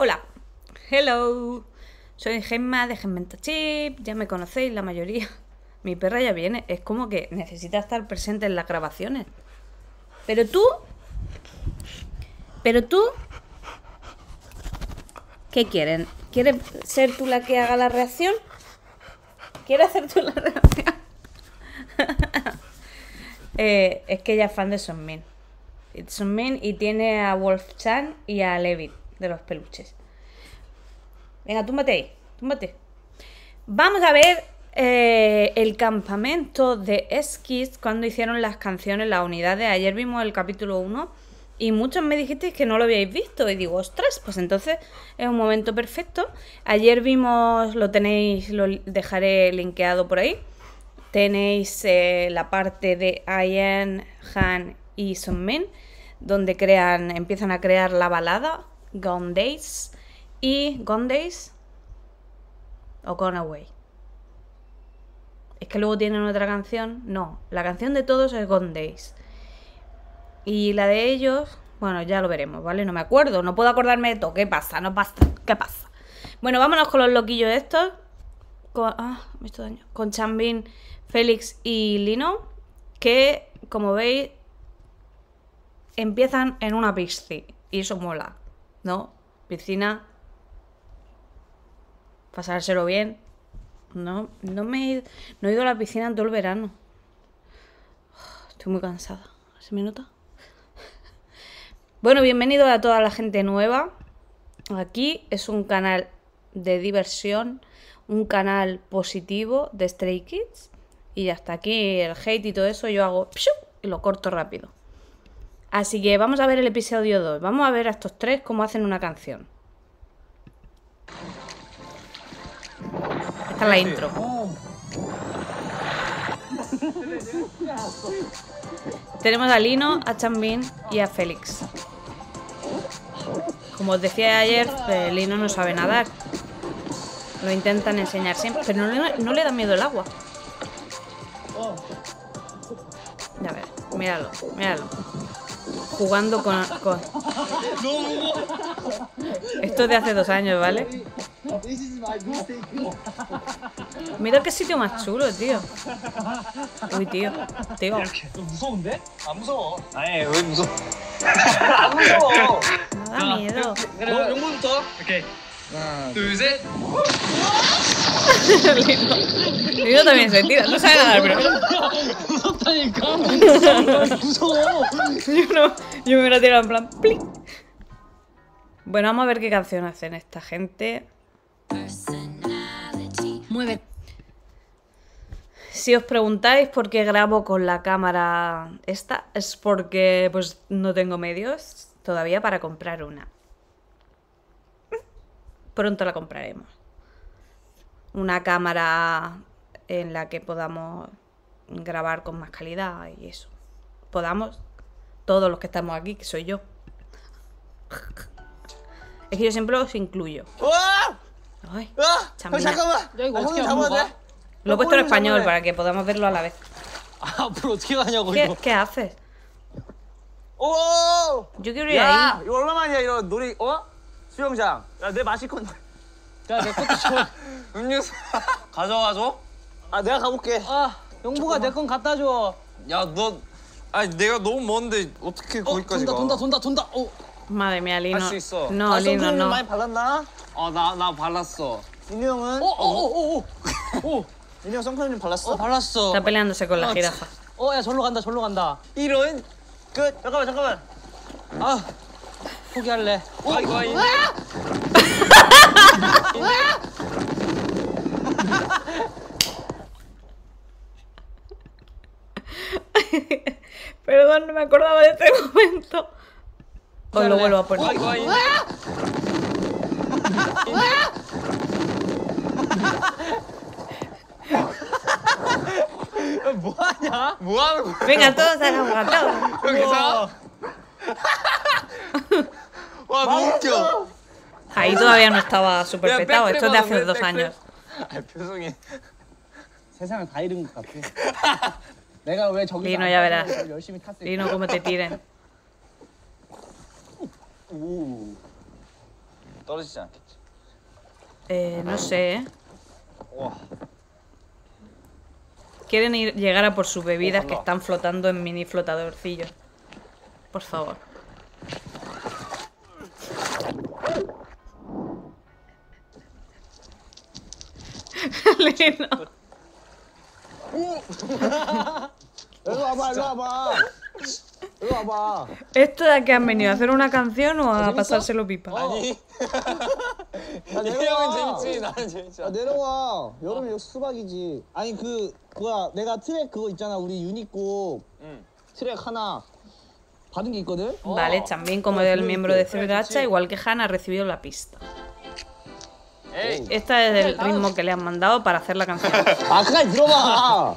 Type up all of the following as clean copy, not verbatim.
Hola, hello, soy Gemma de Gemmenta Chip, ya me conocéis la mayoría. Mi perra ya viene, es como que necesita estar presente en las grabaciones. Pero tú, ¿qué quieren? ¿Quieres ser tú la que haga la reacción? ¿Quieres hacer tú la reacción? Es que ella es fan de Sunmin. Sunmin y tiene a Wolf-chan y a Levit de los peluches. Venga, túmbate ahí, túmbate. Vamos a ver el campamento de Skis cuando hicieron las canciones, las unidades. Ayer vimos el capítulo 1 y muchos me dijisteis que no lo habíais visto. Y digo, ostras, pues entonces es un momento perfecto. Ayer vimos, lo tenéis, lo dejaré linkeado por ahí. Tenéis la parte de Ian, Han y Sunmin, donde empiezan a crear la balada Gone Days y Gone Days o Gone Away. Es que luego tienen otra canción. No, la canción de todos es Gone Days. Y la de ellos, bueno, ya lo veremos, ¿vale? No me acuerdo, no puedo acordarme de todo. ¿Qué pasa? No pasa. ¿Qué pasa? Bueno, vámonos con los loquillos estos. Me he hecho daño. Con Changbin, Félix y Lino, que, como veis, empiezan en una piscina. Y eso mola, ¿no? Piscina. Pasárselo bien. No he ido a la piscina en todo el verano. Estoy muy cansada. ¿Se me nota? Bueno, bienvenido a toda la gente nueva. Aquí es un canal de diversión, un canal positivo de Stray Kids. Y hasta aquí el hate y todo eso yo hago y lo corto rápido. Así que vamos a ver el episodio 2. Vamos a ver a estos tres cómo hacen una canción. Esta es la intro. Tenemos a Lino, a Changbin y a Félix. Como os decía ayer, Lino no sabe nadar. Lo intentan enseñar siempre, pero no le da miedo el agua. A ver, míralo, míralo. Jugando con... Esto es de hace 2 años, ¿vale? Mira qué sitio más chulo, tío. Uy, tío. Tío. No da miedo. Lino también se tira. No sabe nadar, pero... Yo me hubiera tirado en plan... ¡Plic! Bueno, vamos a ver qué canción hacen esta gente. Mueve. Si os preguntáis por qué grabo con la cámara esta, es porque pues no tengo medios todavía para comprar una. Pronto la compraremos. Una cámara en la que podamos grabar con más calidad y eso. Podamos, todos los que estamos aquí, que soy yo. Es que yo siempre los incluyo. Ay, lo he puesto en español para que podamos verlo a la vez. ¿Qué haces? Yo quiero ir ahí. 이거 얼마만이야 이런 놀이 수영장. 야, 내 마실 건데. 야, 내 것도 줘. 음료수 가져와줘. 아, 내가 가볼게. 영부가 내 건 갖다 줘. 야, 너 아니 내가 너무 먼데 어떻게 거기까지 가? 돈다. Madre mía, Lino. 할 수 있어. No, Lino, no. 많이 발랐나? 나 발랐어. 민우 형은? 민우 형 선크림 발랐어? 발랐어. Está peleándose con la jirafa. 야, 절로 간다. 이런 끝. 잠깐만. 포기할래. 아이고. Perdón, no me acordaba de este momento. Os lo vuelvo a poner. 뭐하냐? 뭐하는 거야? Venga, todos al agua, todos. 여기서? 와, 너무 웃겨. Ahí todavía no estaba súper petado. Esto es de hace 2 años. 표정이. 세상을 다 잃은 것 같아. 내가 왜 저기 Lino, ya verás. 열심히 탔을까? Lino, cómo te tiren. 떨어지지 않겠지. No sé, ¿eh? 와. Quieren llegar a por sus bebidas que están flotando en mini flotadorcillos. Por favor. Lino. 일로 와봐, 일로 와봐. 일로 와봐. ¿Esto de que han venido a hacer una canción o a pasárselo pipa? 아니. 야, 내려와. 재밌지. 나는 재밌지. 야, 내려와. 여름에 여기 수박이지. 아니 그 뭐야, 내가 트랙 그거 있잖아. 우리 유닛곡 응. 트랙 하나 받은 게 있거든. Vale, también como el miembro de Sriracha, igual que Han ha recibido la pista. 에이. Este es el ritmo que le han mandado para hacer la canción. 아, 그까지 들어봐.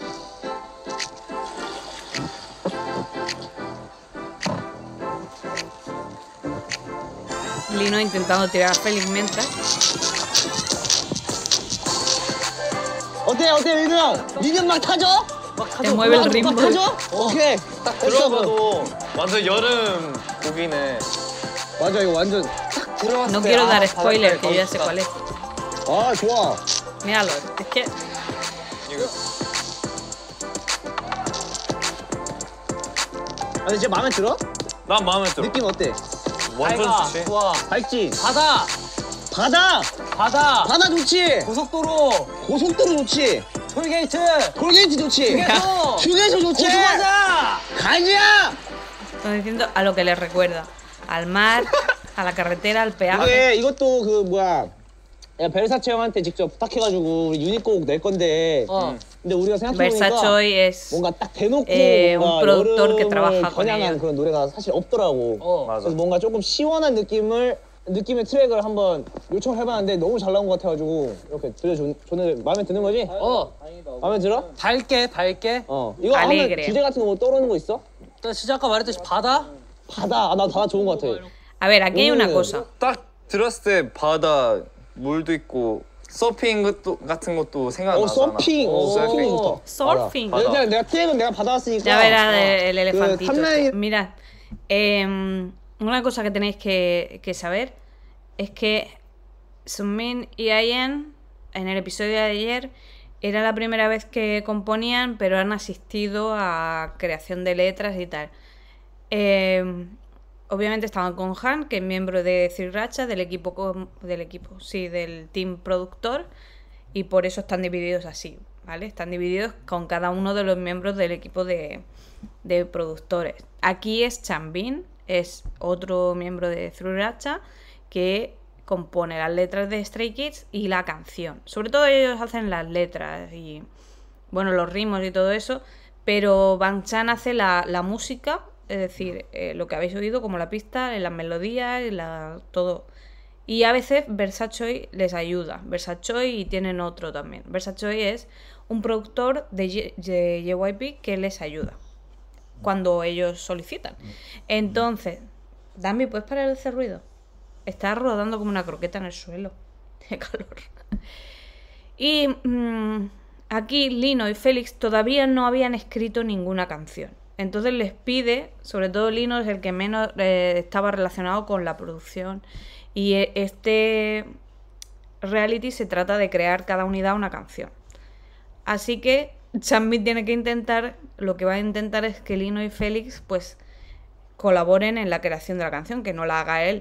Lino intentando tirar felizmente. 어때, 어때, 민우야? 민우 막 타죠? Te mueve el ritmo. 막 타죠? 오케이. 딱 들어봐도 완전 여름 곡이네. 맞아, 이거 완전. 들어갔을 No 때, quiero dar 아, spoiler, 바닷가에 que yo ya sé 너무 cuál es. 아, 좋아. Míralo, es que 이거. 아, 진짜 마음에 들어? 난 마음에 들어. 느낌 어때? 완전 좋지. 좋아. 밝지? 바다. 바다! 바다. 바다 좋지? 고속도로. 고속도로 좋지? 톨게이트. 톨게이트 좋지? 휴게소. 휴게소 좋지? 고수과자. 가자! están diciendo a lo que les recuerda. Al mar, a la carretera, al peaje. 이게 이것도 그 뭐야, 야, 벨사체 형한테 직접 부탁해가지고 우리 유닛곡 낼 건데 근데 우리가 Versace 생각해보니까 hoy es 뭔가 딱 대놓고 un 뭔가 productor que trabaja 여름을 con 겨냥한 ellos. 그런 노래가 사실 없더라고. 맞아. 그래서 뭔가 조금 시원한 느낌의 트랙을 한번 요청을 해봤는데 너무 잘 나온 것 같아가지고 이렇게 들려줬는데 마음에 드는 거지? 마음에 들어? 밝게. 이거 하면 Alegre. 주제 같은 거 뭐 떠오르는 거 있어? 또 진짜 아까 말했듯이 바다. 바다. 아, 나 바다 좋은 것 같아. A ver, aquí hay una cosa. 딱 들었을 때 바다 물도 있고 서핑 같은 것도 생각나잖아. 서핑. 서핑 좋다. Surfing. 알아. 일단 내가 트랙은 내가 받아왔으니까. Ya verás el elefantito. 탑라인- Mirad, una cosa que tenéis que saber es que Sunmin y Ayen en el episodio de ayer era la primera vez que componían, pero han asistido a creación de letras y tal. Obviamente estaban con Han, que es miembro de Sriracha, del team productor, y por eso están divididos así, ¿vale? Están divididos con cada uno de los miembros del equipo de productores. Aquí es Chanbin, es otro miembro de Sriracha que compone las letras de Stray Kids y la canción. Sobre todo ellos hacen las letras y, bueno, los ritmos y todo eso, pero Bang Chan hace la música, es decir, lo que habéis oído como la pista, las melodías, todo. Y a veces Versace les ayuda. Versace y tienen otro también. Versace es un productor de JYP que les ayuda cuando ellos solicitan. Entonces, Danby, ¿puedes parar de hacer ruido? Está rodando como una croqueta en el suelo. Tiene calor. Y aquí Lino y Félix todavía no habían escrito ninguna canción. Entonces les pide, sobre todo Lino es el que menos estaba relacionado con la producción. Y este reality se trata de crear cada unidad una canción. Así que Chanbin tiene que intentar, lo que va a intentar es que Lino y Félix pues colaboren en la creación de la canción, que no la haga él.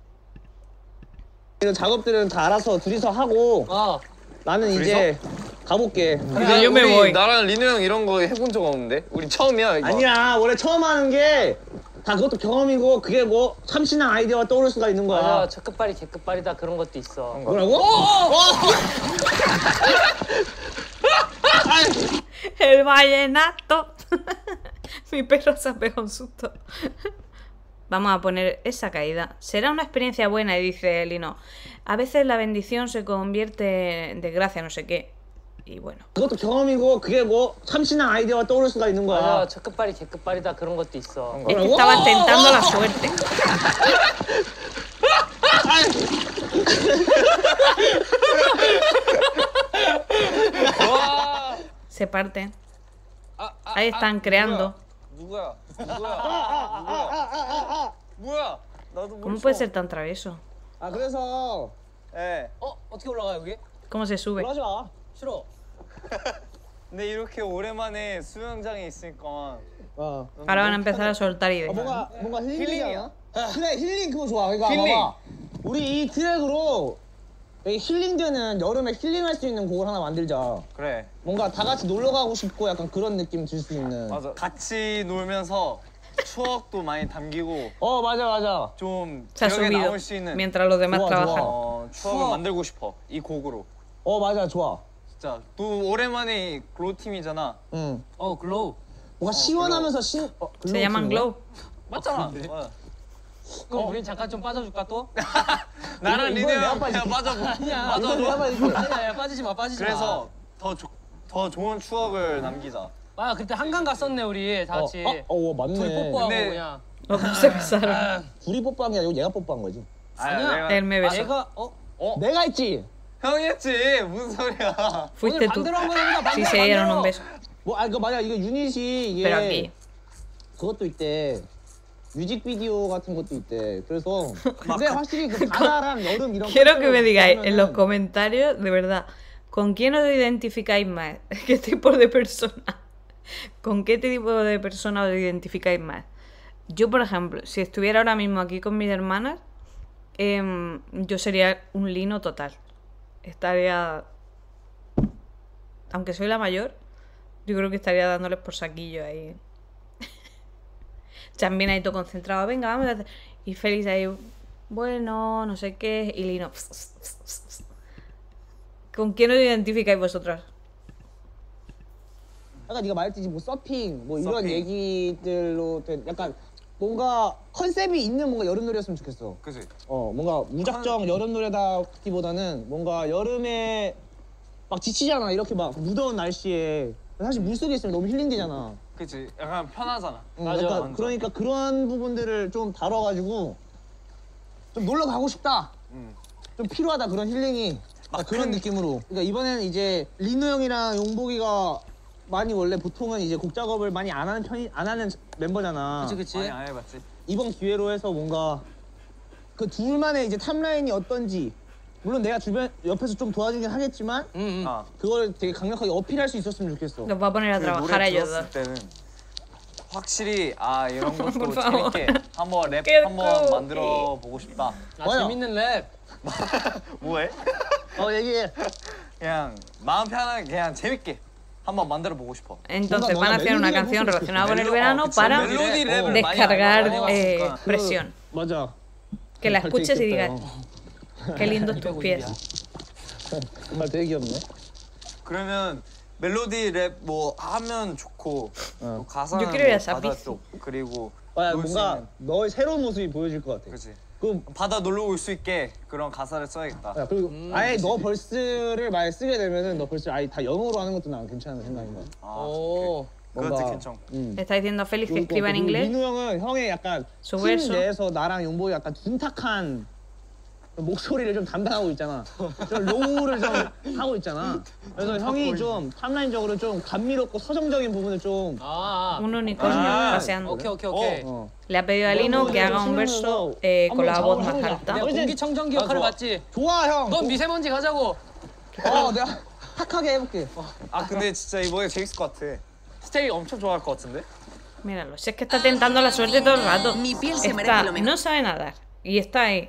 이런 작업들은 다 알아서 둘이서 하고 나는 이제 가볼게. 근데 yo me voy. 나랑 리노 형 이런 거 해본 적 없는데? 우리 처음이야 이거. 아니야, 원래 처음 하는 게 다 그것도 경험이고 그게 뭐 참신한 아이디어가 떠오를 수가 있는 거야. 맞아. 첫 끝발이 개 끝발이다 그런 것도 있어. 뭐라고? El vallenato. Mi perro se ha pegado un susto. Vamos a poner esa caída. Será una experiencia buena, dice Lino. A veces la bendición se convierte en desgracia, no sé qué. Y bueno. 그것도 경험이고 그게 뭐 참신한 아이디어가 떠오를 수가 있는 거야. 맞아. 첫 끝발이 개 끝발이다 그런 것도 있어. Este estaba tentando la suerte. Se parten. Ahí están creando. 누구야? 뭐야? 나도 ¿Cómo puede ser tan travieso? 아 그래서 예. 어떻게 올라가 여기? ¿Cómo se sube? 올라가지 마. 싫어. 근데 이렇게 오랜만에 수영장에 있으니까 Ahora van a empezar a soltar ideas. 뭔가 힐링이야. 그래 힐링 그거 좋아. 그러니까 힐링. 봐봐. 우리 이 트랙으로 여기 힐링되는 여름에 힐링할 수 있는 곡을 하나 만들자. 그래. 뭔가 다 같이 놀러 가고 싶고 약간 그런 느낌 줄 수 있는. 맞아. 같이 놀면서 추억도 많이 담기고 맞아. 좀 Se ha 기억에 subido 남을 수 있는 mientras los demás Guau, trabajan. 추억을 만들고 싶어. 이 곡으로. 맞아 좋아. 진짜 또 오랜만에 글로우 팀이잖아. 응. 글로우. 뭔가 시원하면서 Se llaman glow. 맞잖아. 그럼 우린 잠깐 좀 빠져줄까 또? 나랑 이거 내가 리네랑 그냥 빠져보. 아니야 빠지지 마. 그래서 더 좋은 추억을 남기자. 아 그때 한강 갔었네 우리 다 같이. 맞네. 둘이 뽀뽀하고 근데- 그냥. Los dos se besaron. 둘이 뽀뽀한 게 아니고 얘가 뽀뽀한 거지. 아니야. Él me besó. 내가 내가 했지. 형이 했지. 무슨 소리야. Fuiste tú. 반대로 한 거야. Sí, se dieron un beso. 그거 맞아. 이거 유닛이 Pero aquí. 이게 그것도 있대. 뮤직비디오 같은 것도 있대. 그래서 근데 확실히 그 바다랑 여름 이런 Quiero que me digáis en los 보면은 comentarios, de verdad, ¿con quién os identificáis más? ¿Qué tipo de persona? ¿Con qué tipo de persona os identificáis más? Yo, por ejemplo, si estuviera ahora mismo aquí con mis hermanas, yo sería un lino total. Estaría... Aunque soy la mayor, yo creo que estaría dándoles por saquillo ahí. También ahí todo concentrado, venga, vamos a hacer... Y Félix ahí, bueno, no sé qué, y Lino... ¿Con quién os identificáis vosotros? 약간 네가 말했듯이 뭐 서핑 뭐 이런 서핑. 얘기들로 된 약간 뭔가 컨셉이 있는 뭔가 여름 노래였으면 좋겠어. 그지? 뭔가 무작정 여름 노래다기보다는 뭔가 여름에 막 지치잖아. 이렇게 막 무더운 날씨에 사실 물속에 있으면 너무 힐링되잖아. 그지? 약간 편하잖아. 맞아, 약간 완전. 그러니까 그런 부분들을 좀 다뤄가지고 좀 놀러 가고 싶다. 좀 필요하다 그런 힐링이. 그런 느낌으로. 그러니까 이번에는 이제 리노 형이랑 용복이가 많이 원래 보통은 이제 곡 작업을 많이 안 하는 멤버잖아. 그치. 많이 안 해봤지? 이번 기회로 해서 뭔가 그 둘만의 이제 탑라인이 어떤지 물론 내가 주변 옆에서 좀 도와주긴 하겠지만 아. 그걸 되게 강력하게 어필할 수 있었으면 좋겠어. Los va a poner a 그 trabajar a 노래 ellos 들었을 dos. 때는 확실히 이런 것도 Por favor. 재밌게 한번 랩 Qué 한번 cool. 만들어 보고 싶다. 뭐야? 재밌는 랩. 뭐해? 얘기해. 그냥 마음 편하게 그냥 재밌게 한번 만들어 보고 싶어. Entonces Ponga, van a hacer una melodía, canción música. relacionada con el 멜로- verano 그치, para 멜로디 랩을 많이 descargar 많이 해봤으니까. presión. 맞아. Que la 잘 escuches y 되겠다, digas, qué lindos tus pies. 정말 되게 귀엽네. 그러면 멜로디 랩 뭐 하면 좋고 또 가사는 Yo quiero ir a 뭐 바다 Sapiz. 쪽 그리고 맞아, 놀 수 뭔가 있는. 너의 새로운 모습이 보여질 것 같아. 그렇지. 그럼 바다 놀러 올 수 있게 그런 가사를 써야겠다. 그리고 아예 너 벌스를 만약 쓰게 되면은 너 벌스 아예 다 영어로 하는 것도 난 괜찮은 생각인 거야. 오. 그것도 괜찮고. Está diciendo a Félix que 그리고 escriba en inglés. 민우 형은 형의 약간 Su 팀 verso. 내에서 나랑 용복이 약간 둔탁한 목소리를 좀 담당하고 있잖아. 좀 로우를 좀 하고 있잖아. 그래서 형이 좀 탑라인적으로 좀 감미롭고 서정적인 부분을 좀 Un unicornio paseando. 오케이. Le ha pedido a Lino que haga un verso con la voz más alta. 내가 공기청정기 역할을 맡지. 좋아 형. 넌 미세먼지 가자고. 내가 탁하게 해볼게. 근데 진짜 이번에 재밌을 것 같아. 스테이 엄청 좋아할 것 같은데? Míralo, si es que está tentando la suerte todo el rato. Mi piel se merece Está, lo mejor. no sabe nadar y está ahí.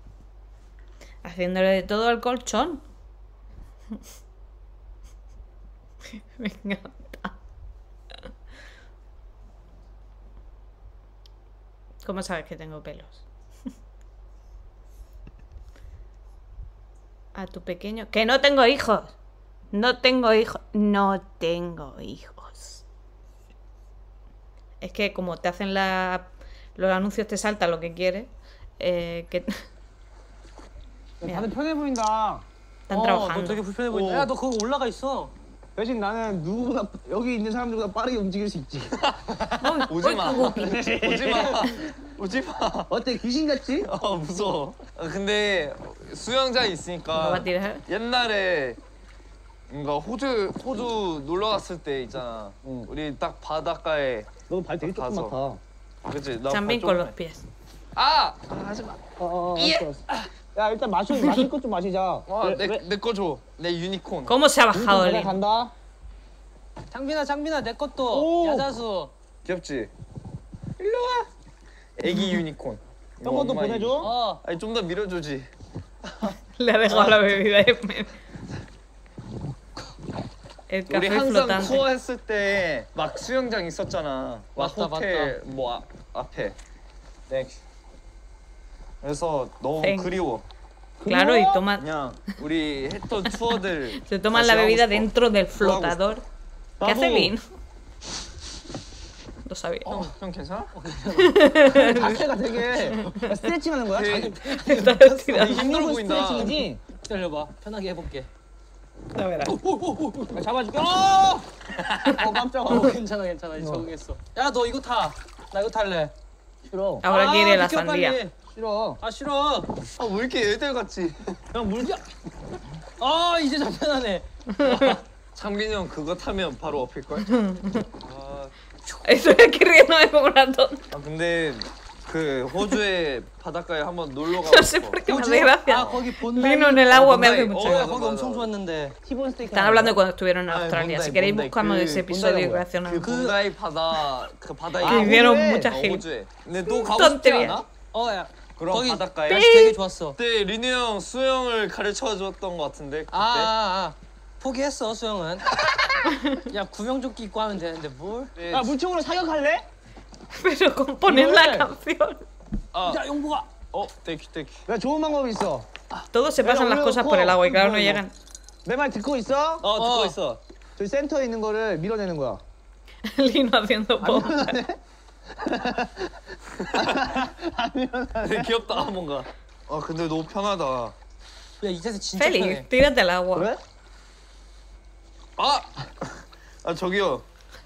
Haciéndole de todo al colchón. Me encanta. ¿Cómo sabes que tengo pelos? A tu pequeño... ¡Que no tengo hijos! No tengo hijos. No tengo hijos. Es que como te hacen los anuncios te salta lo que quieres. Que 다들 편해 보인다. están 너 trabajando. 되게 불편해 보인다. 야, 너 거기 올라가 있어. 대신 나는 누구보다 여기 있는 사람들보다 빠르게 움직일 수 있지. 오지 마. 오지 마. 오지 마. 어때 귀신 같지? 무서워. 근데 수영장 ¿No va 있으니까 a tirar? 옛날에 뭔가 호주 놀러 갔을 때 있잖아. 응. 우리 딱 바닷가에 너 발 되게 가서. 조그맣다. 그치? 나 También 발 con los 조그매. pies. 하지 마. 알았어. 야 일단 마실 것 좀 마시자. 내 거 줘. 내 유니콘. ¿Cómo se ha bajado el 내가 Lino? 간다. 장빈아 내 것도 오. 야자수. 귀엽지? 일로 와. 애기 유니콘. 형 것도 보내줘. 아니 좀 더 밀어주지. Le ha dejado la bebida en medio. El 우리 café 항상 flotante. 투어 했을 때 막 수영장 있었잖아. 막 맞다, 호텔 뭐 앞에. 네. 그래서 너무 땡. 그리워. Claro, y toma, 그냥 우리 했던 투어들 se toman 다시 la 하고 bebida 싶어. dentro del 하고 flotador. ¿Qué hace 나도. Lino? Lo sabía. 형 괜찮아? 자세가 되게 스트레칭하는 거야? Está estirando. 힘들어 보인다. 스트레칭이지? 기다려봐. 편하게 해볼게. A ver, 야, 잡아줄게. 깜짝아. 괜찮아. 이제 적응했어. 야 너 이거 타. 나 이거 탈래. 싫어. ahora quiere la 비켜, sandía. 빨리. 싫어. 아 싫어. 왜 이렇게 애들 같지? 형 물겨. 이제 좀 편하네. 창빈이 형 그거 타면 바로 업힐 걸? Estoy aquí riéndome como una tonta. 근데 그 호주의 바닷가에 한번 놀러 가고 No sé 싶어. por qué me hace gracia. 거기 본다이. Lino en el agua me hace Bondi. mucha Oh, gracia. 거기 엄청 좋았는데. 티본 스테이크. Están hablando de cuando estuvieron en Ah, Australia. Bondi, Si queréis Bondi. buscamos ese episodio y Bondi. reaccionamos. 그 본다이 바다 그 바다에 Que vieron 호주에. mucha gente. 호주에. 근데 또 가고 싶지 tontería. 않아? 야. 그런 거기 바닷가에? 날씨 되게 좋았어. 그때 리누 형 수영을 가르쳐 줬던 것 같은데 그때. 포기했어 수영은. 야 구명조끼 입고 하면 되는데 뭘? 네. 야 물총으로 사격할래? Pero componer la canción. 야 용보가. 땡큐. 야 좋은 방법이 있어. Todos se pasan las cosas por el agua y claro, no llegan. 내 말 듣고 있어? 듣고 있어. 저기 센터에 있는 거를 밀어내는 거야. Lino haciendo pop. 되게 귀엽다 뭔가. 근데 너무 편하다. 야 이 자세 진짜 편해. Félix, tírate al agua. 그래? 저기요.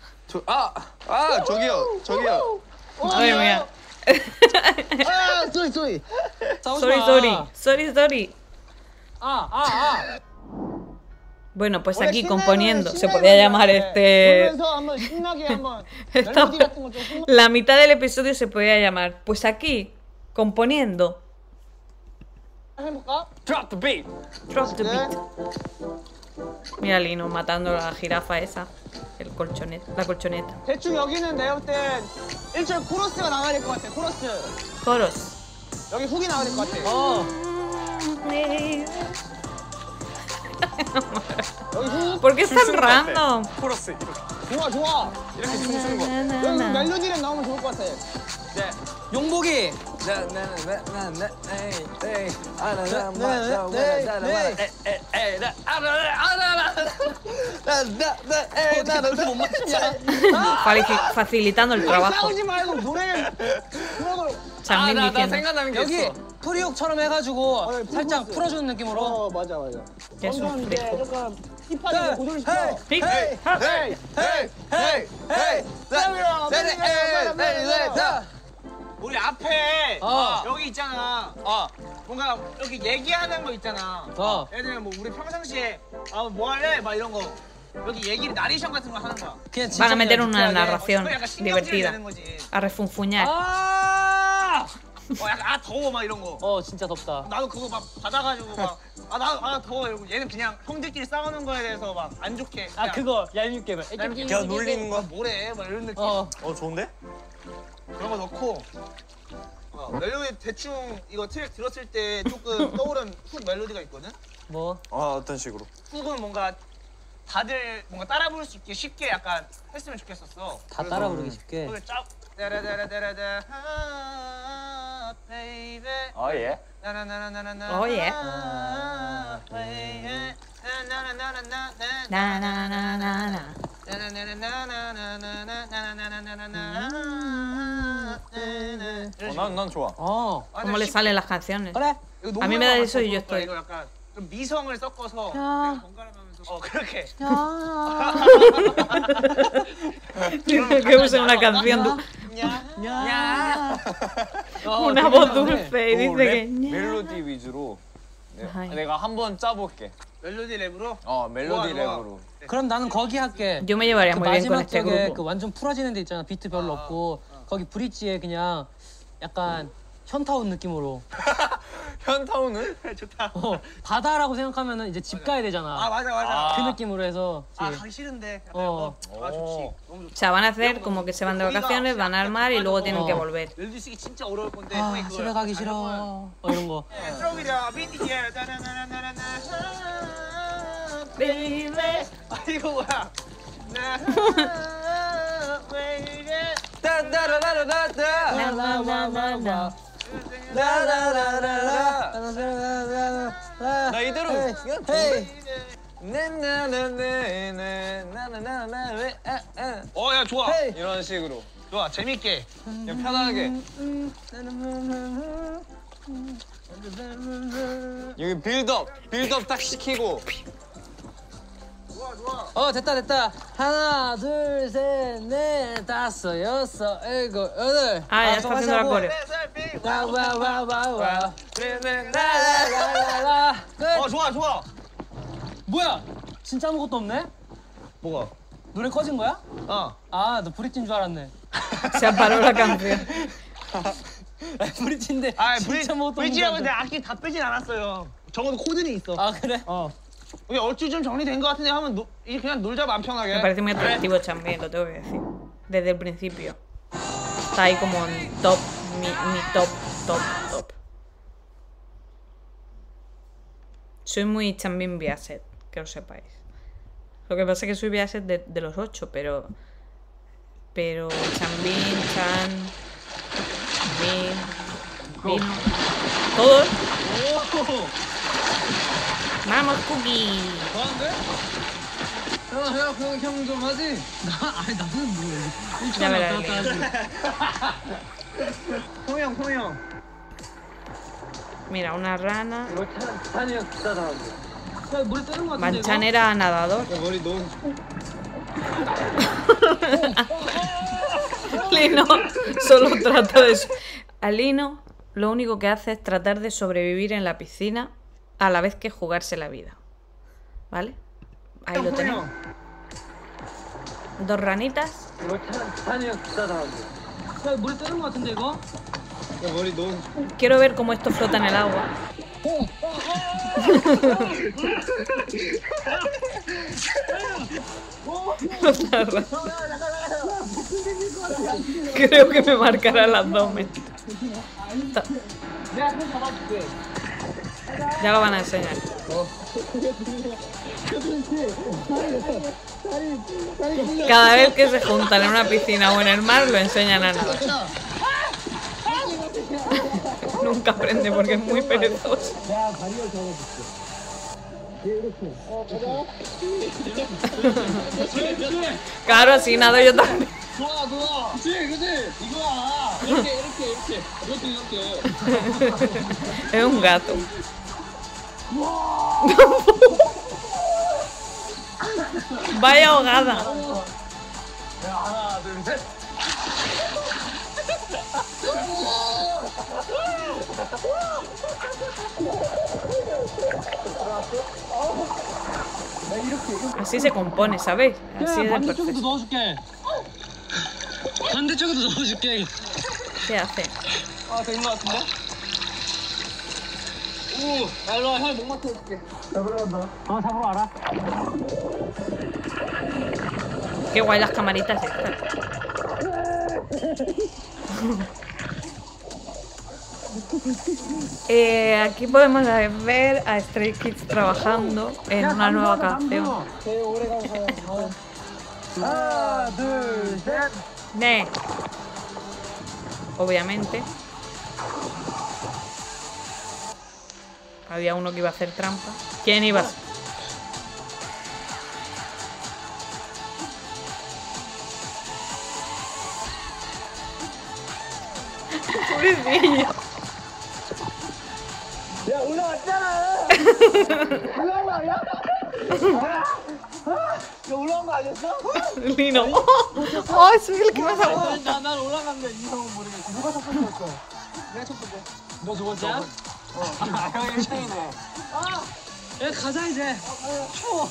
저기요. Madre mía. 아, 쏘리. 싸우지 Sorry. 마. Bueno, pues 원래 aquí 신나는 componiendo. Se 신나는 podría llamar 건데 보면서 한번 신나게 한번 멜로디 같은 거좀 La mitad del episodio se podría llamar. Pues aquí, componiendo. 해볼까? Drop the beat. Drop the beat. Mira Lino matando a la jirafa esa. La colchoneta. 대충 여기는 내가 볼 땐 1절 코러스가 나와야 될 것 같아. 코러스. Coros. 여기 훅이 나와야 될 것 같아. 여기 훅. ¿Por qué es tan random? 코러스. 좋아. 이렇게 춤추는 거. 여기 멜로디를 나오면 좋을 것 같아. 용복이. 못 맞추냐? Facilitando el trabajo. 싸우지 말고 노래 그런 걸. Chanmin 나 diciendo. 생각나는 게 여기 있어. 프리욕처럼 해가지고 살짝 풀어주는 느낌으로. 맞아. Que es un 점점 이제 fresco. 조금 힙하게 고정시켜. Hip, hop. 우리 앞에 어. 여기 있잖아. 뭔가 여기 얘기하는 거 있잖아. 예를 들면 뭐 우리 평상시에 뭐 할래? 막 이런 거. 여기 얘기를 나레이션 같은 거 하는 거야. 그냥 Van a meter 진짜 una 그냥 narración 약간 신경질 divertida. 내는 거지. A refunfuñar. 약간 더워 막 이런 거. 진짜 덥다. 나도 그거 막 받아가지고 막 더워 이러고 얘는 그냥 형들끼리 싸우는 거에 대해서 막 안 좋게. 그냥 그거 얄밉게 막. 그냥 놀리는 거. 뭐래? 막 이런 느낌. 좋은데? 그런 거 넣고 멜로디 대충 이거 트랙 들었을 때 조금 떠오른 훅 멜로디가 있거든? 뭐? 어떤 식으로? 훅은 뭔가 다들 뭔가 따라 부를 수 있게 쉽게 약간 했으면 좋겠었어. 다 따라 부르기 쉽게. 그걸 쫙 따라따라따라따 베이베 예. 나나나나나나 Oh, yeah. 베이베 나나나나나나 Na, na, na, na, na. 난 좋아. ¿Cómo le salen las canciones? 그래. A mí me da eso y yo estoy. 이거 약간 좀 미성을 섞어서 내가 번갈아가면서 그렇게. Que use una canción. Una voz dulce y dice que. 멜로디 위주로 내가 한번 짜볼게. 멜로디 랩으로? 멜로디 좋아. 랩으로. 그럼 나는 거기 할게. Yo me llevaría 그 muy bien con 마지막 este 쪽에 grupo. 그 완전 풀어지는 데 있잖아. 비트 별로 없고 거기 브릿지에 그냥 약간 현타온 느낌으로. 현타오는? 좋다. 바다라고 생각하면은 이제 집 가야 되잖아. 아 맞아 맞아. 그 느낌으로 해서. 아 가기 싫은데. 어. 아 좋지. 너무 좋다. O sea, van a hacer como que se van de vacaciones, van al mar y luego tienen que volver. 멜ody 쓰기 진짜 어려울 건데. 아, 형이 그걸 집에 가기 안 싫어. 해보면. 이런 거. 트럭이랴 비티게 따나나나나나. 베이베. 아 이거 뭐야? 따따라라라따. 라라라라라. 라라라라라. 나 이대로 어야 좋아. 이런 식으로 좋아 재밌게. 그냥 편하게 여기 빌드업 딱 시키고 됐다. 하나, 둘, 셋, 넷, 다섯, 여섯, 일곱, 여덟. Ah, ya está haciendo la coreo. 와와와와와. 라라라라라. 끝. 좋아. 뭐야? 진짜 아무것도 없네? 뭐가? 노래 꺼진 거야? 어. 아, 너 브릿지인 줄 알았네. Se paró la canción. 브릿지인데 아 진짜 아무것도 브릿지라고 없는데. 근데 악기 다 빼진 않았어요. 적어도 코드는 있어. 아, 그래? 이게 얼추 좀 정리된 것 같은데 하면 그냥 놀자 맘 편하게. Me parece muy atractivo también, lo tengo que decir. Desde el principio. Está ahí como en top, mi top. Soy muy Chanbin Biaset, que lo sepáis. Lo que pasa es que soy Biaset de los 8, pero Chanbin, Chan, Bin, Vino, todos. Vamos, Cookie. 형 좀 하지? 나는 뭐야? Ya verás. 통영. Mira, una rana. 찬이 형 진짜 잘하는데. 야, 물에 뜨는 거 같은데. Manchan era nadador. 머리 너무 Lino solo trata de... A Lino lo único que hace es tratar de sobrevivir en la piscina a la vez que jugarse la vida. ¿Vale? Ahí lo tenemos. Dos ranitas. 찬이 형 진짜 잘하는데. 야, 물에 뜨는 거 같은데 이거? 머리 너무 Quiero ver cómo esto flota en el agua. Creo que me marcará el abdomen. Ya lo van a enseñar. Cada vez que se juntan en una piscina o en el mar lo enseñan a nadar. Nunca aprende porque es muy perezoso. Claro, así nado yo también. Es un gato. Vaya ahogada. Así se compone, ¿sabéis? Así es el 반대쪽에도 proceso. 넣어줄게. 반대쪽에도 넣어줄게. ¿Qué hace? 된 것 같은데? 야 일로 와. 형 목마 터줄게. 잡으러 와라. Qué guay las camaritas estas. Aquí podemos ver a Stray Kids trabajando en una nueva canción. 하나, 둘, 셋. 네. Obviamente. Había uno que iba a hacer trampa. ¿Quién iba a hacer? Pobrecillo. 야 올라왔잖아. 올라온 거 아니야? 야 올라온 거 아니었어? Lino. ¡Oh, soy el que más agua! 난 올라갔는데 이 형은 모르겠어. 누가 첫 번째였어? 내가 첫 번째. 너 두 번째야? 형이 1등이네. 야, 가자 이제. 추워.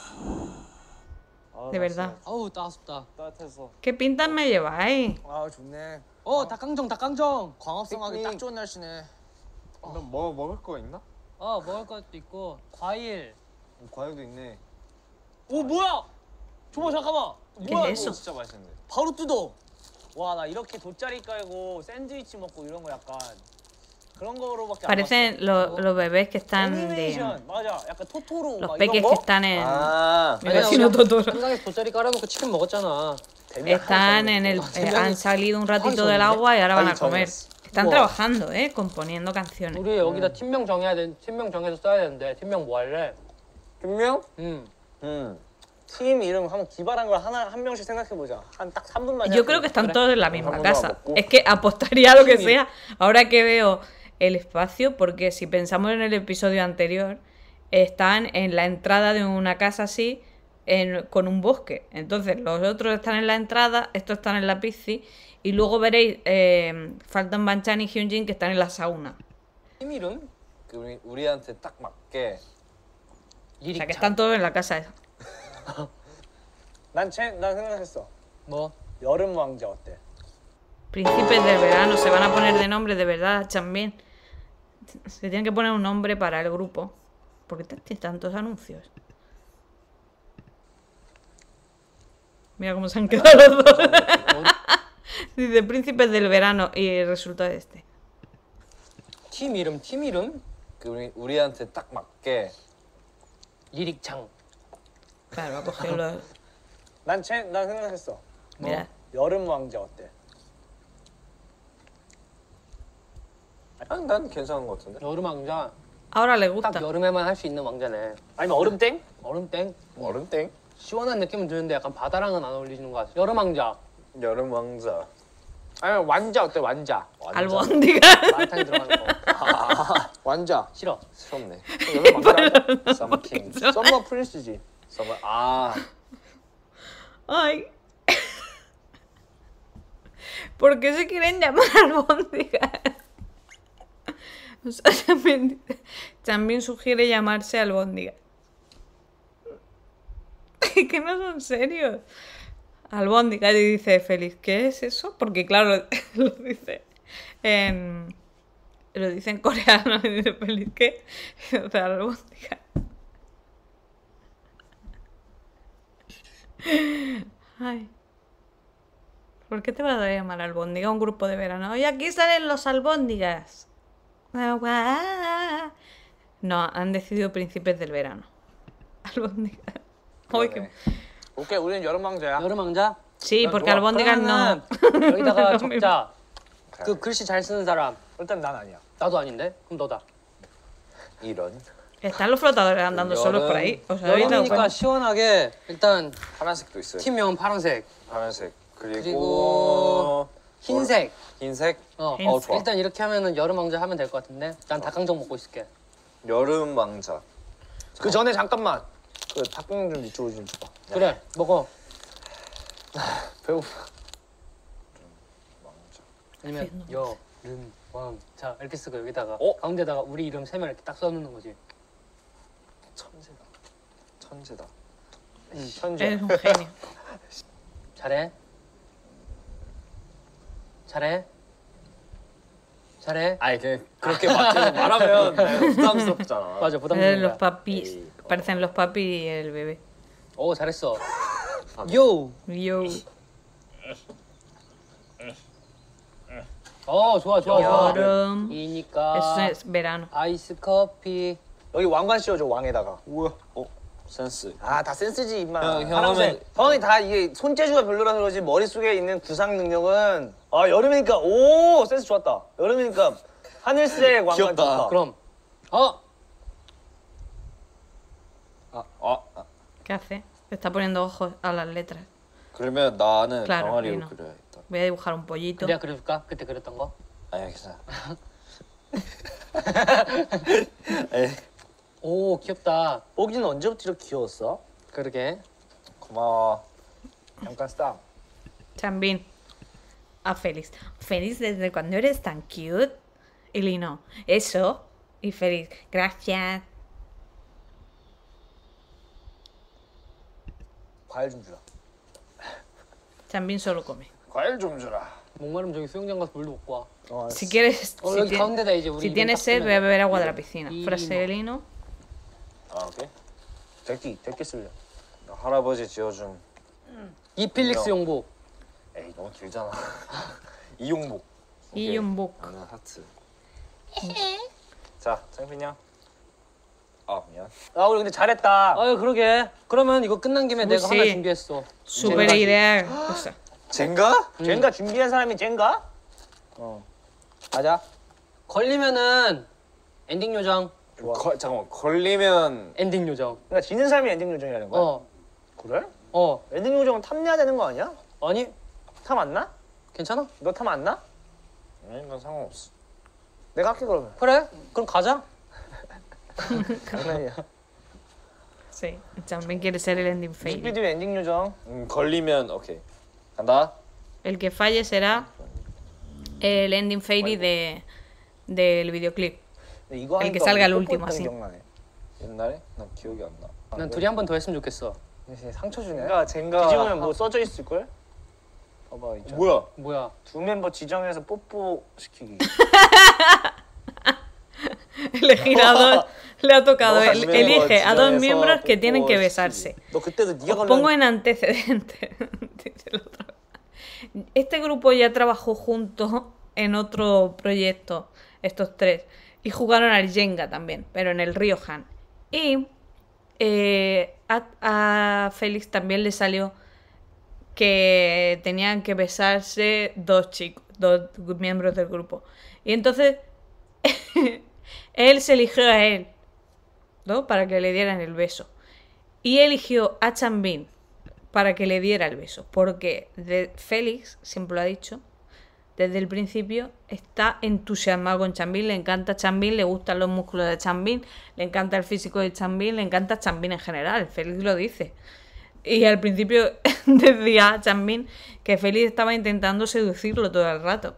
De verdad. 어우, 따숩다. 따뜻해서 ¿Qué pintas me lleváis? 아 좋네 닭강정. 광합성하기 딱 좋은 날씨네. 뭐 먹을 거 있나? 먹을 것도 있고 과일. 과일도 있네. 오 뭐야? 줘봐 잠깐만. ¿Qué 뭐야 es 이거? eso? 진짜 맛있는데. 바로 뜯어. 와 나 이렇게 돗자리 깔고 샌드위치 먹고 이런 거 약간 그런 거로밖에 안 Parecen los bebés que 봤어. están de. 애니메이션 맞아. 약간 토토로 Los 막 peques 이런 que 거? están en. 아. Mi vecino Totoro. 한강에 돗자리 깔아놓고 치킨 먹었잖아. Están en el. Han salido un ratito del agua y ahora van a comer. Están Wow. trabajando, componiendo canciones. 우리 여기다 팀명 정해야 돼. 팀명 정해서 써야 되는데 팀명 뭐 할래? 김명? 응. 팀 이름 한번 기발한 걸 한 명씩 생각해 보자. 한 딱 3분만. Yo creo que están todos en la misma Vamos a casa. buscar. Es que apostaría a lo que sea. Ahora que veo el espacio, porque si pensamos en el episodio anterior, están en la entrada de una casa así, con un bosque. Entonces, los otros están en la entrada, estos están en la pisci, y luego veréis, faltan Banchan y Hyunjin que están en la sauna. 팀 이름? 우리한테 딱 맞게. O sea, que están todos en la casa esa. 난 생각했어. 뭐? 여름 왕자 어때? Príncipes del verano, se van a poner de nombre de verdad también. Se tienen que poner un nombre para el grupo. ¿Por qué tiene tantos anuncios? Mira cómo se han quedado los dos. Dice Príncipes del verano y resulta este. 팀 이름? 우리한테 딱 맞게. 리릭창. Claro, ha cogido los. 난 생각했어. Mira. 여름 왕자 어때? 난 괜찮은 것 같은데. 여름 왕자. Ahora le 딱 gusta. 여름에만 할 수 있는 왕자네. 아니면 얼음땡? 얼음땡? 얼음땡? 시원한 느낌은 드는데 약간 바다랑은 안 어울리는 것 같아. 여름 왕자. 여름 왕자. 아니면 완자 어때? 완자. Albóndiga. 마라탕 들어가는 거. 완자. 싫어. 싫었네. 여름 왕자. 썸킹. 썸머 프린스지. 아. Ay. ¿Por qué se quieren llamar albóndigas? O sea, también sugiere llamarse albóndiga. Que no son serios. Albóndiga, y dice Félix, ¿qué es eso? Porque claro, lo dice en coreano y dice Félix, ¿qué? O sea, albóndiga. Ay. ¿Por qué te vas a llamar albóndiga? Un grupo de verano. Y aquí salen los albóndigas. No, han decidido príncipes del verano. Albóndigas. Ay, qué... 오케이, 우리는 여름 왕자야. 여름 왕자? Sí, porque albóndigas no. 그러면은 여기다가 Lo 적자. 그 글씨 잘 쓰는 사람. 일단 난 아니야. 나도 아닌데? 그럼 너다. 이런. Están los flotadores andando solos por ahí. ¿Os habéis dado 여름이니까 cuenta? 시원하게 일단 파란색도 있어요. 팀명은 파란색. 파란색. 그리고 그리고 흰색. 흰색. 흰색. 좋아. 일단 이렇게 하면은 여름 왕자 하면 될 것 같은데. 난 닭강정 먹고 있을게. 여름 왕자. 그 전에 잠깐만. 그 닭강정 좀 이쪽으로 좀 줘봐. 그래, 먹어. 배고파. 아니면 여름 왕자 이렇게 쓰고 여기다가 어? 가운데다가 우리 이름 세 명 이렇게 딱 써놓는 거지. 천재다. 천재다. 천재. Eres un genio. 잘해. 잘해. 잘해. 아니 그렇게 막 계속 말하면 부담스럽잖아. 맞아, Eres los 부담스러워. papis. Parecen los papis y el bebé. 오, 잘했어. 요. Yo. 좋아, 좋아. 여름. 이니까 Eso es verano. 아이스 커피. 여기 왕관 씌워줘 왕에다가. 뭐야? 센스. 아 다 센스지 임마. 형, 파란색. 형이 다 이게 손재주가 별로라서 그러지 머릿속에 있는 구상 능력은 여름이니까 오 센스 좋았다. 여름이니까 하늘색 왕관 귀엽다. 좋다. 그럼 ¿Qué hace? Le está poniendo ojos a las letras. 그러면 나는 Claro, 병아리로 vino. 그려야겠다. Voy a dibujar un pollito. 내가 그려줄까? 그때 그렸던 거. 아니야 괜찮아. 오, 귀엽다. 뽀기는 언제부터 이렇게 귀여웠어? 그러게. 고마워. 잠깐 스탑. También. A Félix. Félix, ¿desde cuándo eres tan cute? Y Lino, eso. Y Félix, gracias. 과일 좀 주라. También solo come. 과일 좀 주라. 목마르면 저기 수영장 가서 물도 먹고 와. 어, Si quieres, si, 여기 가운데다 이제 우리 si 이름 tienes 딱 sed, ve a 쓰면 beber agua de la piscina. Y Frase no. de Lino. 아 오케이. 될게 쓸려. 나 할아버지 지어준. 이필릭스 용복. 에이 너무 길잖아. 이용복. 오케이. 이용복. 나는 하트. 자 창빈이 형. 아 미안. 아 우리 근데 잘했다. 아유 그러게. 그러면 이거 끝난 김에 내가 혹시- 하나 준비했어. Super idea. Cosa. 젠가? 젠가 준비한 사람이 젠가? 가자. 걸리면은 엔딩 요정. 잠깐만 걸리면 엔딩 요정. 그러니까 지는 사람이 엔딩 요정이라는 거야? 어. 그래? 어. 엔딩 요정은 탐내야 되는 거 아니야? 아니 탐 안 나? 괜찮아? 너 탐 안 나? 아니 난 상관없어. 내가 할게 그러면. 그래? 그럼 가자. 장난이야. Sí. También quiere ser el ending fail. 뮤직비디오 엔딩 요정. 걸리면 오케이. 간다. El que falle será el ending fail del videoclip. 근데 이거 El que 하니까 salga el 뽀뽀했던 último, así. 기억나네. 옛날에? 난 기억이 안 나. 난 둘이 한 번 더 했으면 좋겠어. 근데 상처 주네. 젠가 젠가. 뒤집으면 뭐 써져 있을 걸? 봐봐 있잖아. 뭐야? 뭐야? 두 멤버 지정해서 뽀뽀 시키기. Elegir a dos. Le ha tocado. Dos miembros Elige a dos 지정해서 miembros que tienen que 뽀뽀 besarse. 너 그때도 네가 Os pongo 걸렸. en antecedentes. Díselo otra vez. Este grupo ya trabajó juntos en otro proyecto, estos tres, y jugaron al Jenga también, pero en el Riojan. Y a Félix también le salió que tenían que besarse dos chicos, dos miembros del grupo. Y entonces él se eligió a él, ¿no? Para que le dieran el beso. Y eligió a Chanbin para que le diera el beso. Porque Félix, siempre lo ha dicho, desde el principio está entusiasmado con Chanbin. Le encanta Chanbin, le gustan los músculos de Chanbin, le encanta el físico de Chanbin, le encanta Chanbin en general. Félix lo dice. Y al principio decía Chanbin que Félix estaba intentando seducirlo todo el rato.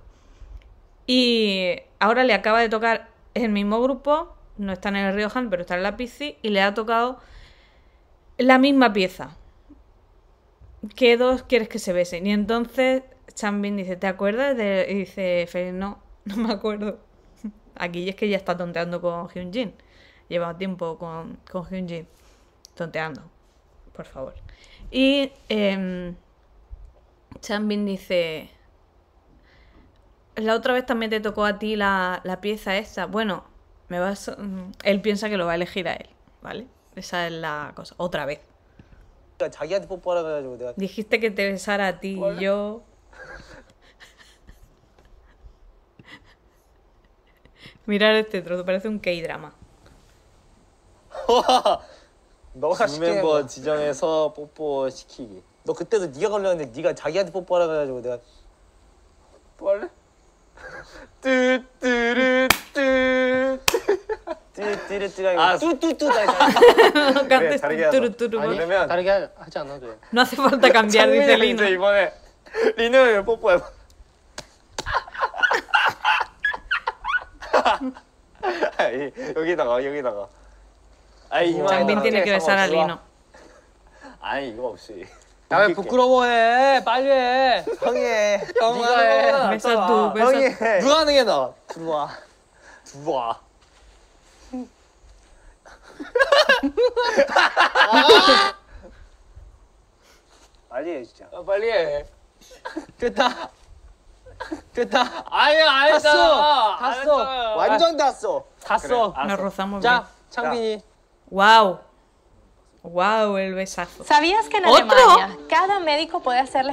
Y ahora le acaba de tocar el mismo grupo, no está en el Riojan, pero está en la Pisci, y le ha tocado la misma pieza. ¿Qué dos quieres que se besen? Y entonces Chanbin dice, ¿te acuerdas? Y dice Félix, no me acuerdo. Aquí es que ya está tonteando con Hyunjin. Lleva tiempo con Hyunjin. Tonteando, por favor. Y Chanbin dice, la otra vez también te tocó a ti la pieza esta. Bueno, él piensa que lo va a elegir a él, ¿vale? Esa es la cosa. Otra vez. 자기한테 뽀뽀하라 그래가지고 내가 Dijiste que te besara a ti y yo. Mirar este trozo, parece un K-drama. 너가 두 시키는 멤버 거. 지정해서 뽀뽀 시키기. 너 그때도 네가 걸렸는데 네가 자기한테 뽀뽀하라 그래가지고 내가 뽀할래? 뚜뚜루뚜. 띠르띠르띠라 아, 뚜뚜뚜다. Cantes 다르게 하자. turu, turu, 아니 그러면- 다르게 하지 않아도 돼. No hace falta cambiar, dice 창민이 Lino. 이제 이번에 리노 형 뽀뽀해봐. 여기다가. 아이 이만. También tiene que besar a Lino. 아니 이거 없이. 야 왜 부끄러워해? 빨리 해. 형이 해. 네가 해. Besa tú, besa 형이 tú. 해. 누가 하는 게 나아? 들어와. 두봐. 빨리 해 진짜. 빨리 해. 됐다. 됐다. 아니 안 했잖아. 다 써. 완전 다 써. 다 써. Nos rozamos bien. 자, 창빈이. Wow. Wow, el besazo. ¿Sabías que en ¿Otro? Alemania cada médico puede hacerle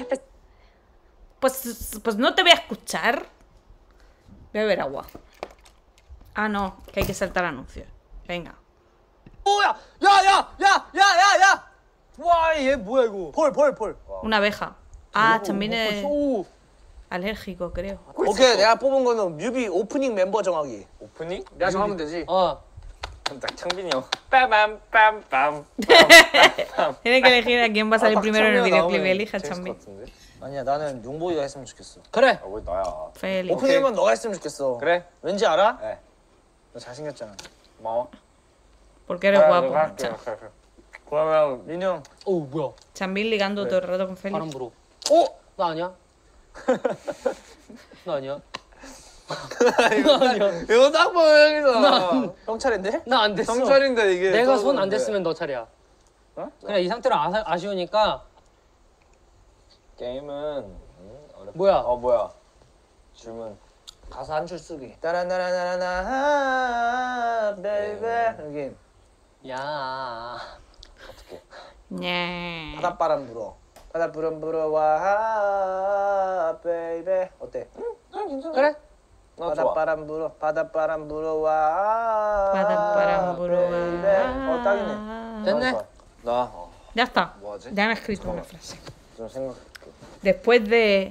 Pues no te voy a escuchar. Voy a beber agua. Ah, no, que hay que saltar anuncios. Venga. 뭐야? 야야야야야야야. 와, 얘 뭐야 이거? 폴. Una abeja. Ah, también es 오. alérgico, creo. 오케이 내가 뽑은 거는 뮤비 오프닝 멤버 정하기. 오프닝? 내가 정하면 되지. 어. 딱 창빈이 형. 빰빰빰빰. Tiene que elegir a quién va a salir primero en el 박창민이가 videoclip. 나오면 Elija 재밌을 것 Chanbin. 같은데? 아니야 나는 용보이가 했으면 좋겠어. 그래. 아, 왜 나야? Félix. 오프닝은 너가 했으면 좋겠어. 그래? 왠지 알아? 네. 너 잘생겼잖아. 고마워. Porque eres guapo. 내가 할게. 그러면 민우 형. 오, 뭐야? Chanbin ligando todo el rato con Félix. 바람 불어. 어? 나 아니야? 나 아니야. 이거 딱 보면 형이잖아. 형 차례인데? 나 안 됐어. 경찰인데 이게. 내가 손 안 댔으면 너 차례야. 어? 그냥 이 상태로 아쉬우니까. 게임은 어렵다. 뭐야? 뭐야? 질문. 가사 한 줄 쓰기. 따라나나나나 베이베 여기 야. 어떻게? 네. 바닷바람 불어. 바닷바람 불어와 베이베 어때? 그래? 좋아. 바닷바람 불어. 바닷바람 불어와 바닷바람 불어와. 베이베. 딱이네. 됐네. 나 Ya está. 뭐하지? Ya han escrito una frase. 좀 생각할게. Después de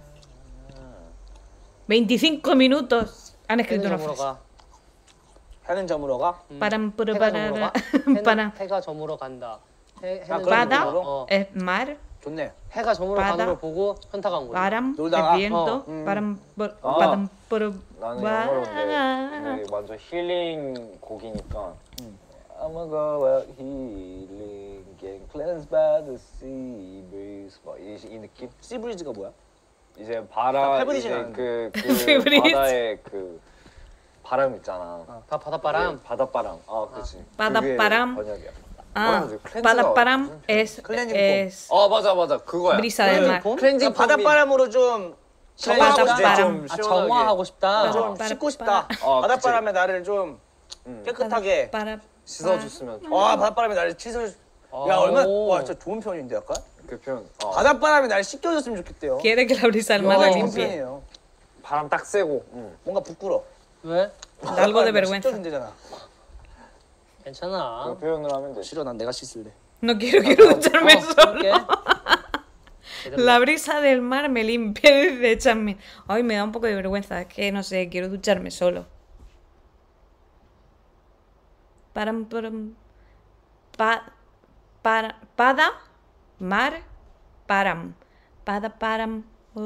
25 minutos han escrito una 점으로 frase. 가. 해는 점으로 가. Param, puru, 해가 점으로 가. para. 해가 점으로 간다. 해는 그럼 Pada 점으로? 어. es mar. 좋네. 해가 점으로 바다. 가는 걸 보고 현타가 온 거지. Param 놀다가? es viento. Param, padam, puru, 나는 wa. 영어로 근데 완전 힐링 곡이니까. I'm gonna go out healing, getting cleansed by the sea breeze. 이 느낌? 시브리즈가 뭐야? 이제 바다 페브리즈는 이제 아는데. 그 페브리즈. 바다의 그 바람 있잖아. 바닷바람. 그 바닷바람. 그렇지. 바닷바람. 그게 번역이야. Ah, 뭐라고 하지? para param 무슨 es, Cleansing es 맞아 그거야. brisa del mar. 클렌징 바닷바람으로 좀 정화하고 싶다. 바닷바람. 정화하고 싶다. 좀 씻고 싶다. 바닷바람에 나를 좀 깨끗하게. para 씻어줬으면 좋아. 바닷바람에 나를 씻어. 야 얼마나 와 진짜 좋은 표현인데 약간. 그 표현. 바닷바람에 나를 씻겨줬으면 좋겠대요. quiere que la brisa del mar la 좋은 limpie. 표현이에요. 바람 딱 쐬고. 뭔가 부끄러. 왜? Da algo de vergüenza. 씻겨준대잖아. 괜찮아. 그 표현을 하면 돼. 싫어 난 내가 씻을래. No quiero ducharme solo. 그럴게. La brisa del mar me limpia desde Chanmin. Ay, me da un poco de vergüenza. Es que no sé, quiero ducharme solo. Param, param. Pada, mar, param. Pada, param.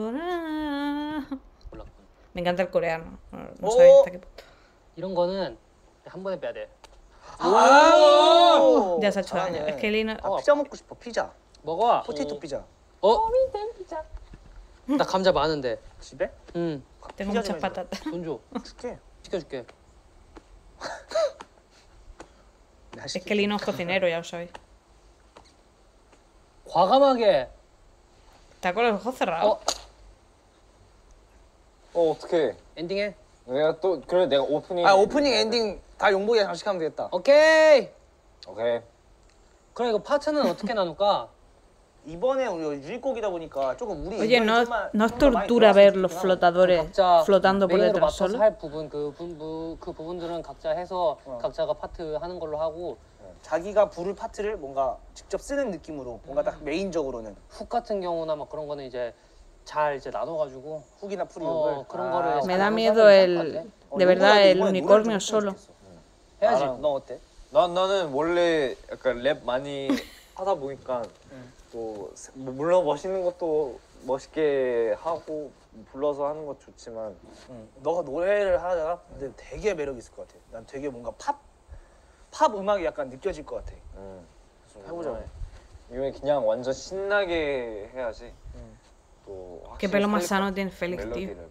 Me encanta el coreano. No sabía hasta qué punto. 이런 거는 한 번에 빼야 돼. Ya se ha hecho daño. Es que Lino. 피자 먹고 싶어. 피자. 먹어. 포테이토 피자. 나 감자 많은데. 집에? 응. Tengo muchas patatas. 돈 줘. 줄게. 시켜줄게. 내가 Es 시킬게. que Lino es cocinero, ya lo sabéis. 과감하게. Está con los ojos cerrados. 어떻게? 엔딩해. 내가 또 그래 내가 오프닝. 오프닝 엔딩 다 용복이가 장식하면 되겠다. 오케이. 오케이. 그럼 이거 파트는 어떻게 나눌까? 이번에 우리 유입곡이다 보니까 조금 우리 Oye, 의견이 no, 좀만- no es 좀더 많이 tortura ver 들어갔으면 los 좋겠구나. flotadores 각자 flotando por 메인으로 detrás 맡아서 solo. 할 부분 그 부분들은 각자 해서 각자가 파트 하는 걸로 하고 자기가 부를 파트를 뭔가 직접 쓰는 느낌으로 뭔가 딱 메인적으로는 훅 같은 경우나 막 그런 거는 이제 잘 이제 나눠가지고 훅이나 프리곡을 그런 거를 Me da 하면 miedo 괜찮을 것 de verdad, el unicornio solo. 해야지. 너 어때? 나는 원래 약간 랩 많이 하다 보니까 또 물론 멋있는 것도 멋있게 하고 불러서 하는 것 좋지만 너가 노래를 하다가 근데 되게 매력 있을 것 같아. 난 되게 뭔가 팝 음악이 약간 느껴질 것 같아. 해보자. 이번에 그냥 완전 신나게 해야지. 또 Qué pelo más sano tiene Félix, tío. 멜로디를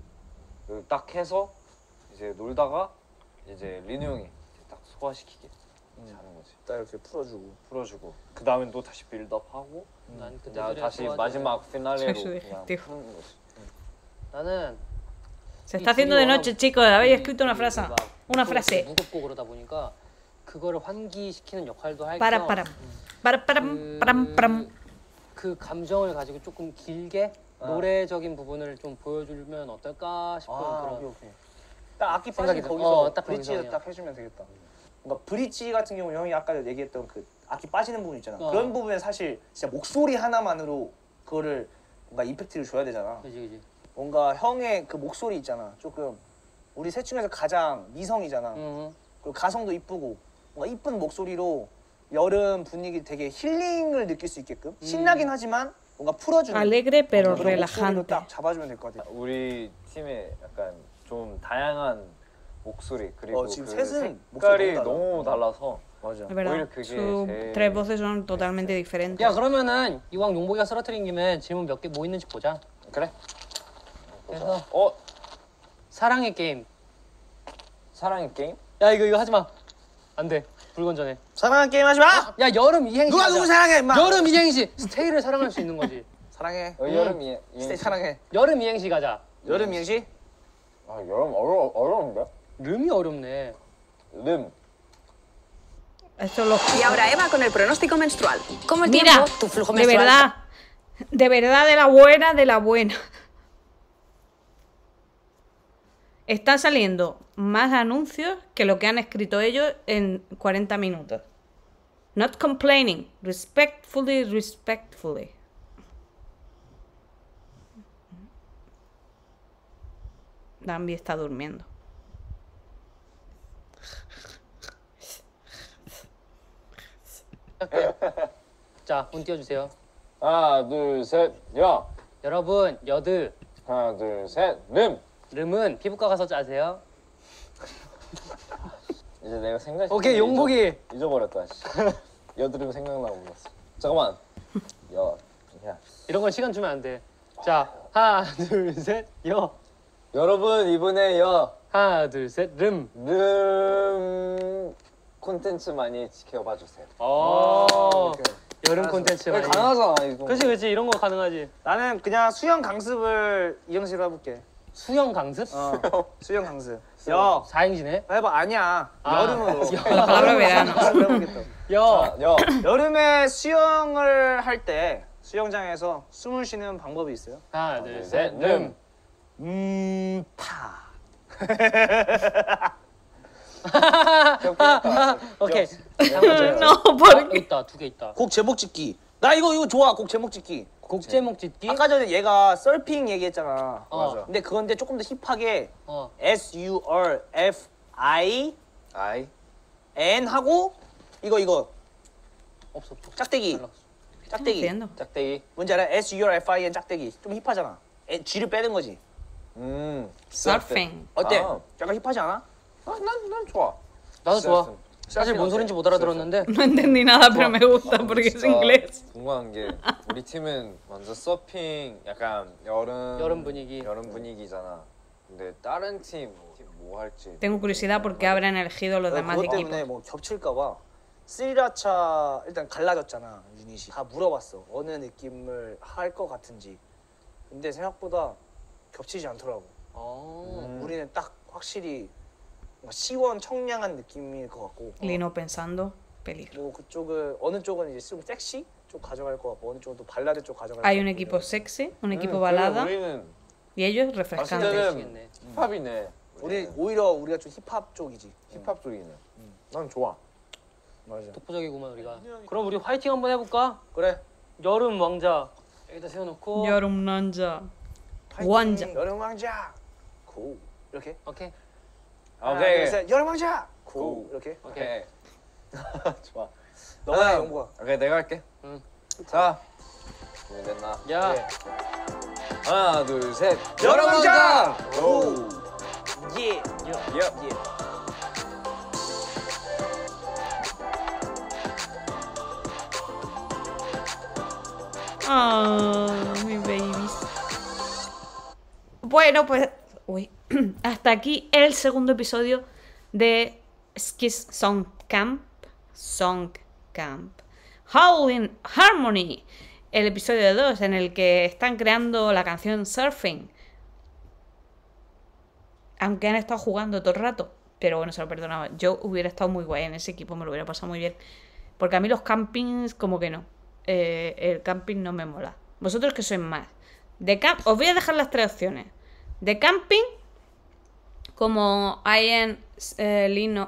딱 해서 이제 놀다가 이제 리누 형이 딱 소화시키게 하는 거지. 딱 이렇게 풀어주고 그 다음에 또 다시 빌드업하고 난 그때 나 그래 다시 좋아하지. 마지막 피날레로 Soy su 그냥 digestivo. 푸는 거지. 나는 Se está haciendo de noche, chicos. Habéis escrito una frase. 막 Una 또 frase. 무겁고 그러다 보니까 그거를 환기시키는 역할도 할 Para, 겸 para. Para, param, param, param. 그 감정을 가지고 조금 길게 노래적인 부분을 좀 보여주면 어떨까 싶은 그런 오케이. 딱 악기 생각이 빠지기 들- 거기서 딱 브릿지를 거기서 딱 해주면 되겠다. 뭔가 브릿지 같은 경우 형이 아까 얘기했던 그 악기 빠지는 부분 있잖아. 어. 그런 부분에 사실 진짜 목소리 하나만으로 그거를 뭔가 임팩트를 줘야 되잖아. 그지. 뭔가 형의 그 목소리 있잖아. 조금 우리 셋 중에서 가장 미성이잖아. 그리고 가성도 이쁘고 뭔가 이쁜 목소리로 여름 분위기 되게 힐링을 느낄 수 있게끔 신나긴 하지만 뭔가 풀어주는 Alegre pero 그런 목소리로 relajante. 딱 잡아주면 될 것 같아. 우리 팀에 약간 좀 다양한 목소리 그리고 지금 그 셋은 색깔이 목소리 너무 달라서 맞아. Es verdad. Oye, que Sus se- tres voces son totalmente diferentes. 야 그러면은 이왕 용복이가 쓰러뜨린 김에 질문 몇 개 뭐 있는지 보자. 그래. 그래서 사랑의 게임. 사랑의 게임? 야 이거 하지 마. 안 돼. 불건전해. 사랑하는 게임 하지 마. 야 여름 이행시. 누가 하자. 누구 사랑해 임마. 여름 이행시. 스테이를 사랑할 수 있는 거지. 사랑해. 여름 스테이 사랑해. 여름 이행시 가자. 여름 이행시? 아 여름 어려운데? 름이 어렵네. 름. Esto lo... Y ahora Eva con el pronóstico menstrual. ¿Cómo el Mira, tiempo? Tu flujo de menstrual. verdad, de verdad, de la buena, de la buena. Están saliendo más anuncios que lo que han escrito ellos en 40 minutos. Not complaining, respectfully, respectfully. Danby está durmiendo. 자, 운 띄워주세요. 하나 둘 셋 여. 여러분, 여드. 하나 둘 셋 름. 름은 피부과 가서 짜세요. 이제 내가 생각. 오케이, 용복이. 잊어버렸다. 씨. 여드름 생각나고 몰랐어. 잠깐만. 야. 이런 건 시간 주면 안 돼. 자, 하나, 둘, 셋, 여. 여러분 이번에 하나, 둘, 셋, 름. 름 콘텐츠 많이 지켜봐 주세요. 여름 콘텐츠 많이. 강하잖아 이거. 그렇지, 이런 거 가능하지. 나는 그냥 수영 강습을 이행시로 해볼게. 수영 강습? 수영 강습. 여. 사행시네. 해봐. 아니야. 여름으로. La palabra verano. 해보겠다. 여. 여름에 수영을 할 때 수영장에서 숨을 쉬는 방법이 있어요. 하나, 둘, 셋, 름. 파. 오케이. No, ¿por 있다, 두 개 있다. 곡 제목 짓기. 나 이거 좋아. 곡 제목 짓기. 곡 제목 짓기. 아까 전에 얘가 서핑 얘기했잖아. 맞아. 근데 그건데 조금 더 힙하게 어. SURFIN 아이 하고 이거 없어. 짝대기. 짝대기. haciendo? 짝대기. 뭔지 알아? SURFIN 짝대기. 좀 힙하잖아. G를 빼는 거지. Surfing. 어때? 아. 약간 힙하지 않아? 난 좋아. 나도 좋아. 서핑. 사실 뭔 소린지 못 알아들었는데. No entendí nada, pero me gusta porque es inglés. 궁금한 게 우리 팀은 완전 서핑 약간 여름 분위기잖아. 근데 다른 팀 뭐 할지. Tengo curiosidad porque habrán elegido los demás 그것 equipos. 때문에 뭐 겹칠까봐 스리라차 일단 갈라졌잖아 유닛이. 다 물어봤어 어느 느낌을 할 것 같은지. 근데 생각보다 겹치지 않더라고. 우리는 딱 확실히 뭔가 시원 청량한 느낌일 것 같고. Lino pensando, peligro. 뭐 그쪽을 어느 쪽은 이제 좀 섹시 쪽 가져갈 것 같고 어느 쪽은 또 발라드 쪽 가져갈 Hay 것 un 같고. equipo sexy, un equipo balada 우리는 y ellos 봤을 refrescantes. 때는 힙합이네. 우리 오히려 우리가 좀 힙합 쪽이지. 힙합 쪽이네. 난 좋아. 맞아. 독보적이구만 우리가. 그럼 우리 화이팅 한번 해볼까? 그래. 여름 왕자 여기다 세워놓고. 여름 남자. 파이팅, 왕자. 여름 왕자. 고. 이렇게. 오케이. 하나, 오케이. 둘, 셋. 여름 왕자. 고. 고. 이렇게. 오케이. 좋아. 너가 해, 영국아. 오케이 내가 할게. 응. 자. 준비됐나? 야. 그래. 하나 둘 셋. 여름 왕자. 고. 예. 예. Ah, mis babies. Bueno, pues uy, hasta aquí el segundo episodio de Skis Song Camp. Howling Harmony. El episodio 2 en el que están creando la canción Surfing. Aunque han estado jugando todo el rato. Pero bueno, se lo perdonaba. Yo hubiera estado muy guay en ese equipo, me lo hubiera pasado muy bien. Porque a mí los campings como que no. El camping no me mola. ¿Vosotros qué sois más? Os voy a dejar las tres opciones. De camping, como Ian, Lino,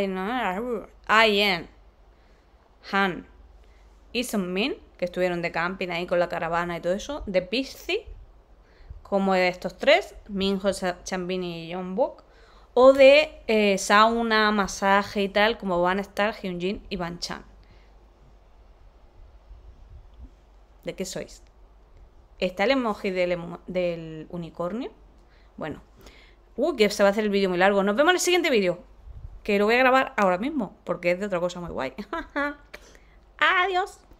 Ian, Han y Sunmin, que estuvieron de camping ahí con la caravana y todo eso. De pisci, como de estos tres, Minho, Chanbini y Yeonbok. O de sauna, masaje y tal, como van a estar Hyunjin y Banchan. ¿De qué sois? ¿Está el emoji del unicornio? Bueno. Que se va a hacer el vídeo muy largo. Nos vemos en el siguiente vídeo. Que lo voy a grabar ahora mismo. Porque es de otra cosa muy guay. Adiós.